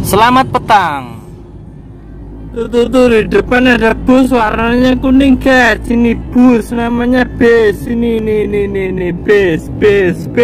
Selamat petang. Tuh, di depan ada bus warnanya kuning guys. Ini bus namanya bus. Ini bus.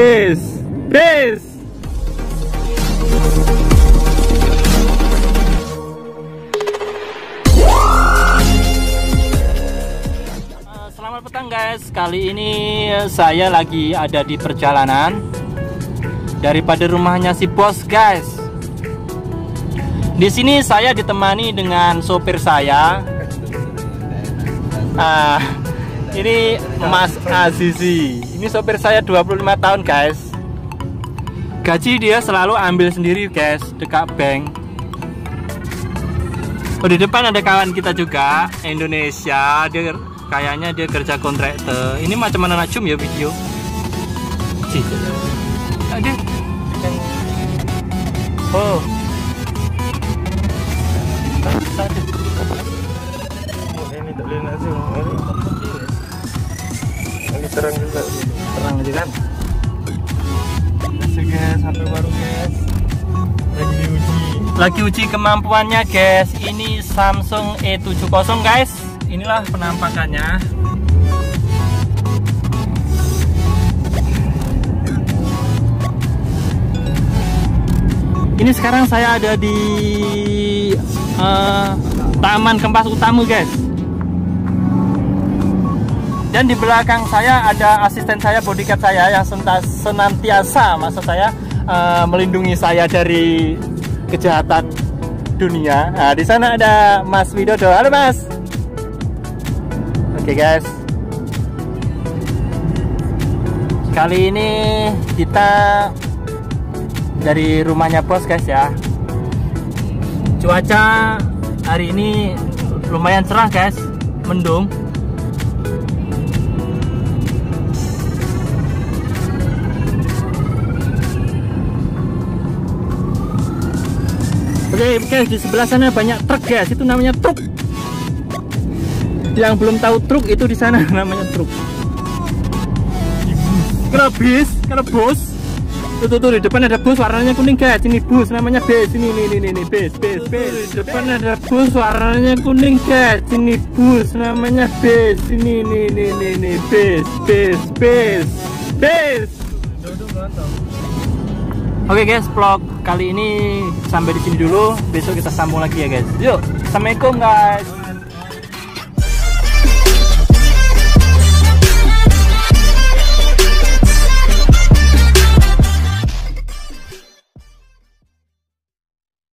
Selamat petang guys. Kali ini saya lagi ada di perjalanan daripada rumahnya si bos guys. Di sini saya ditemani dengan sopir saya. Ini Mas Azizi. Ini sopir saya 25 tahun guys. Gaji dia selalu ambil sendiri guys, dekat bank. Oh, di depan ada kawan kita juga, Indonesia. Dia kayaknya dia kerja kontraktor. Ini macam mana cum ya video? Ada. Oh. Ini tak boleh nak zoom. Ini terang juga. Terang aja kan? Masuk guys, sampai baru guys. Lagi diuji. Lagi uji kemampuannya guys. Ini Samsung E70 guys. Inilah penampakannya. Ini sekarang saya ada di Taman Kempas Utama guys. Dan di belakang saya ada asisten saya, bodyguard saya yang senantiasa maksud saya melindungi saya dari kejahatan dunia. Nah, di sana ada Mas Widodo. Halo Mas. Oke guys. Kali ini kita dari rumahnya bos guys ya. Cuaca hari ini lumayan cerah guys, mendung. Oke guys, di sebelah sana banyak truk guys, itu namanya truk. Yang belum tahu truk itu di sana namanya truk. Kalau bus. Tuh, di depan ada bus warnanya kuning guys. Ini bus namanya bus. Ini bus. Di depan ada bus warnanya kuning guys. Ini bus namanya bus. Ini bus. Oke guys, vlog kali ini sampai di sini dulu. Besok kita sambung lagi ya guys. Yuk, assalamualaikum guys.